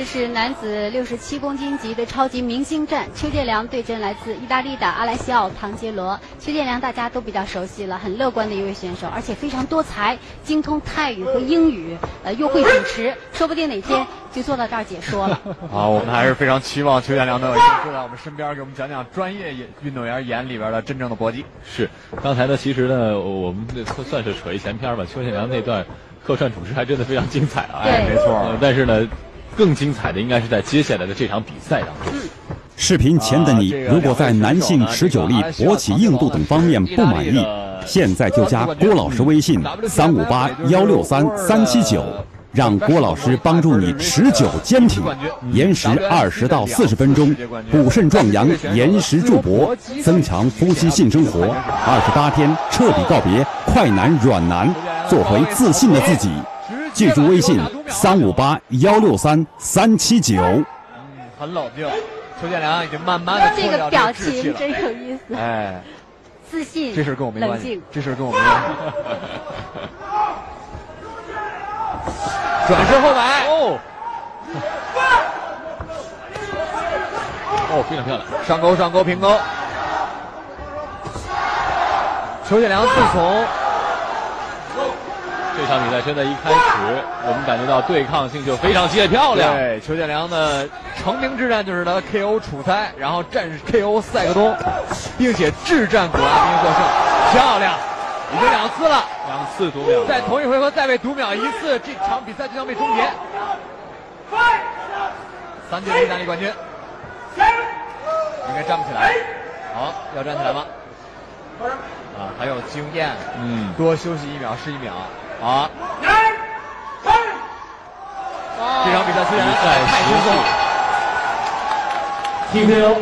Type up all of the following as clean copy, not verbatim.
这是男子67公斤级的超级明星战，邱建良对阵来自意大利的阿莱西奥·唐杰罗。邱建良大家都比较熟悉了，很乐观的一位选手，而且非常多才，精通泰语和英语，又会主持，说不定哪天就坐到这儿解说了。 好，我们还是非常期望邱建良能有一天坐在我们身边，给我们讲讲专业运动员眼里边的真正的搏击。 是，刚才呢，其实呢，我们算是扯一闲篇吧。邱建良那段客串主持还真的非常精彩啊！ 哎，没错。 但是呢，更精彩的应该是在接下来的这场比赛当中。 视频前的你，如果在男性持久力、勃起硬度等方面不满意，现在就加郭老师微信358-163-379，让郭老师帮助你持久坚挺，延时20到40分钟，补肾壮阳，延时助勃，增强夫妻性生活，28天彻底告别快男软男，做回自信的自己。记住微信358-163-379。 很冷静。邱建良已经慢慢的这个表情真有意思。 哎， 自信， 这事跟我没关系，这事跟我没关系。转身后摆， 非常漂亮， 上勾上勾平勾。邱建良自从这场比赛现在一开始，我们感觉到对抗性就非常激烈漂亮。 对，邱建良的成名之战就是他 KO 楚塞，然后战 KO 塞克东，并且智战古拉宾获胜，漂亮，已经2次了 ，2次读秒， 在同一回合再被读秒1次，这场比赛就将被终结。3届的意大利冠军，应该站不起来，好，要站起来吗？很有经验，多休息1秒是1秒。好，这场比赛虽然太轻松了 ，TKO。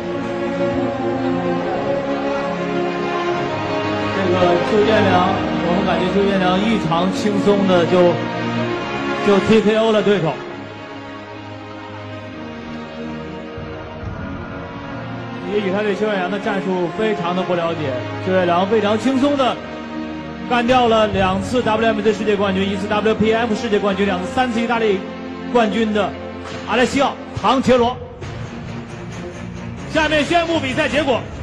这个邱建良，我们感觉邱建良异常轻松的就 TKO 了对手。也许他对邱建良的战术非常的不了解，邱建良非常轻松的干掉了2次 WMC 世界冠军、1次 WPF 世界冠军、3次意大利冠军的阿莱西奥·唐杰罗。下面宣布比赛结果。